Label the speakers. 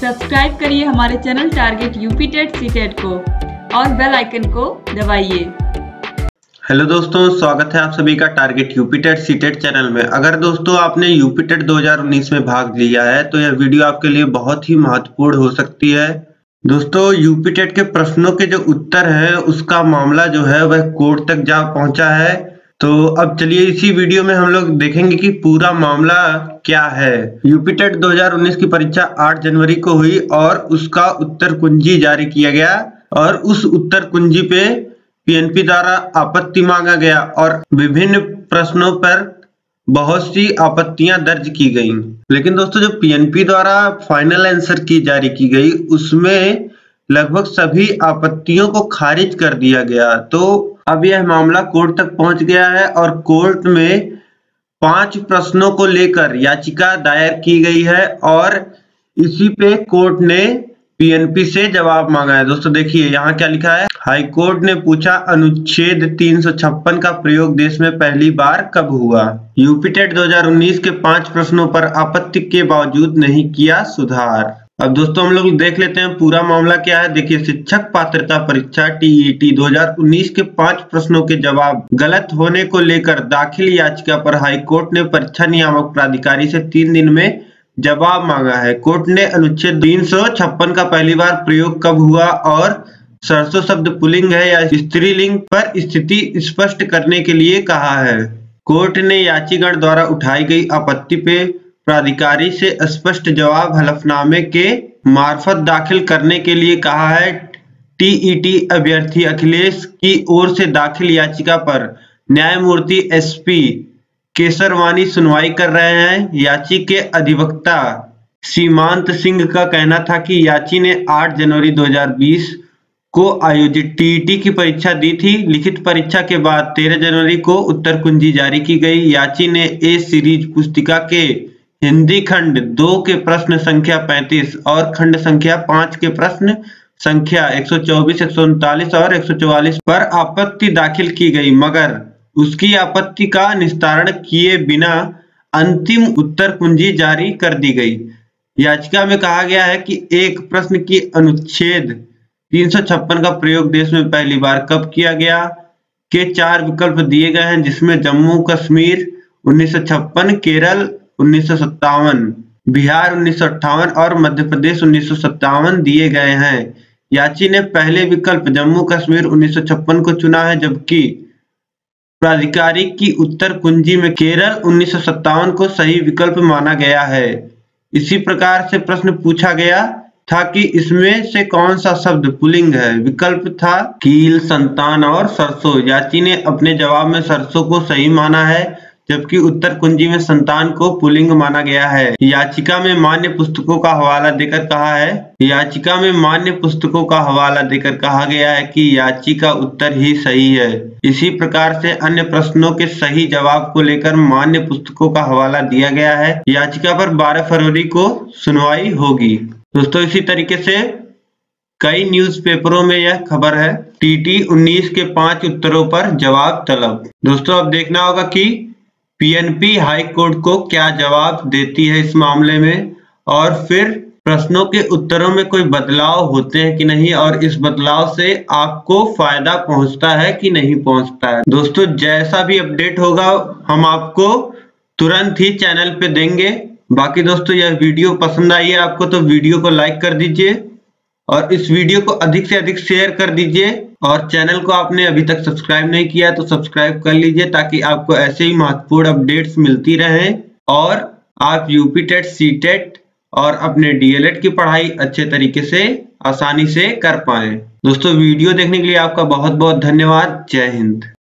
Speaker 1: Subscribe करिए हमारे channel target UP TET CTET को और बेल आइकन को दबाइए।
Speaker 2: हेलो दोस्तों, स्वागत है आप सभी का target UP TET CTET channel में। अगर दोस्तों आपने यूपी टेट 2019 में भाग लिया है तो यह वीडियो आपके लिए बहुत ही महत्वपूर्ण हो सकती है। दोस्तों यूपी टेट के प्रश्नों के जो उत्तर है उसका मामला जो है वह कोर्ट तक जा पहुंचा है। तो अब चलिए इसी वीडियो में हम लोग देखेंगे कि पूरा मामला क्या है। यूपी टेट 2019 की परीक्षा 8 जनवरी को हुई और उसका उत्तर कुंजी जारी किया गया और उस उत्तर कुंजी पे पीएनपी द्वारा आपत्ति मांगा गया और विभिन्न प्रश्नों पर बहुत सी आपत्तियां दर्ज की गईं। लेकिन दोस्तों जो पीएनपी द्वारा फाइनल आंसर की जारी की गई उसमें लगभग सभी आपत्तियों को खारिज कर दिया गया। तो अब यह मामला कोर्ट तक पहुंच गया है और कोर्ट में 5 प्रश्नों को लेकर याचिका दायर की गई है और इसी पे कोर्ट ने पीएनपी से जवाब मांगा है। दोस्तों देखिए यहाँ क्या लिखा है। हाई कोर्ट ने पूछा, अनुच्छेद 356 का प्रयोग देश में पहली बार कब हुआ? यूपी टेट 2019 के 5 प्रश्नों पर आपत्ति के बावजूद नहीं किया सुधार। अब दोस्तों हम लोग देख लेते हैं पूरा मामला क्या है। देखिए, शिक्षक पात्रता परीक्षा टीईटी 2019 के 5 प्रश्नों के जवाब गलत होने को लेकर दाखिल याचिका पर हाईकोर्ट ने परीक्षा नियामक प्राधिकारी से 3 दिन में जवाब मांगा है। कोर्ट ने अनुच्छेद 356 का पहली बार प्रयोग कब हुआ और सरसों शब्द पुल्लिंग है या स्त्रीलिंग पर स्थिति स्पष्ट करने के लिए कहा है। कोर्ट ने याचिकाकर्ता द्वारा उठाई गई आपत्ति पे प्राधिकारी से स्पष्ट जवाब हलफनामे के मार्फत दाखिल करने के लिए कहा है। टीईटी अभ्यर्थी अखिलेश की ओर से दाखिल याचिका पर न्यायमूर्ति एसपी केसरवानी सुनवाई कर रहे हैं। याची के अधिवक्ता सीमांत सिंह का कहना था कि याची ने 8 जनवरी 2020 को आयोजित टीईटी की परीक्षा दी थी। लिखित परीक्षा के बाद 13 जनवरी को उत्तर कुंजी जारी की गई। याची ने ए सीरीज पुस्तिका के हिंदी खंड 2 के प्रश्न संख्या 35 और खंड संख्या 5 के प्रश्न संख्या 124, 139 और 144 पर आपत्ति दाखिल की गई, मगर उसकी आपत्ति का निस्तारण किए बिना अंतिम उत्तर कुंजी जारी कर दी गई। याचिका में कहा गया है कि एक प्रश्न की अनुच्छेद 356 का प्रयोग देश में पहली बार कब किया गया के 4 विकल्प दिए गए हैं, जिसमें जम्मू कश्मीर 1956, केरल 1957, बिहार 1958 और मध्य प्रदेश 1957 दिए गए हैं। याची ने पहले विकल्प जम्मू कश्मीर 1956 को चुना है, जबकि प्राधिकारी की उत्तर कुंजी में केरल 1957 को सही विकल्प माना गया है। इसी प्रकार से प्रश्न पूछा गया था कि इसमें से कौन सा शब्द पुल्लिंग है। विकल्प था कील, संतान और सरसों। याची ने अपने जवाब में सरसों को सही माना है, जबकि उत्तर कुंजी में संतान को पुल्लिंग माना गया है। याचिका में मान्य पुस्तकों का हवाला देकर कहा गया है कि याची का उत्तर ही सही है। इसी प्रकार से अन्य प्रश्नों के सही जवाब को लेकर मान्य पुस्तकों का हवाला दिया गया है। याचिका पर 12 फरवरी को सुनवाई होगी। दोस्तों इसी तरीके से कई न्यूज़पेपरों में यह खबर है। टीटी 19 के 5 उत्तरों पर जवाब तलब। दोस्तों अब देखना होगा कि पीएनपी हाई कोर्ट को क्या जवाब देती है इस मामले में, और फिर प्रश्नों के उत्तरों में कोई बदलाव होते हैं कि नहीं, और इस बदलाव से आपको फायदा पहुंचता है कि नहीं पहुंचता है। दोस्तों जैसा भी अपडेट होगा हम आपको तुरंत ही चैनल पे देंगे। बाकी दोस्तों यह वीडियो पसंद आई है आपको तो वीडियो को लाइक कर दीजिए और इस वीडियो को अधिक से अधिक शेयर कर दीजिए, और चैनल को आपने अभी तक सब्सक्राइब नहीं किया तो सब्सक्राइब कर लीजिए ताकि आपको ऐसे ही महत्वपूर्ण अपडेट्स मिलती रहें और आप यूपी टेट सीटेट और अपने डीएलएड की पढ़ाई अच्छे तरीके से आसानी से कर पाएं। दोस्तों वीडियो देखने के लिए आपका बहुत बहुत धन्यवाद। जय हिंद।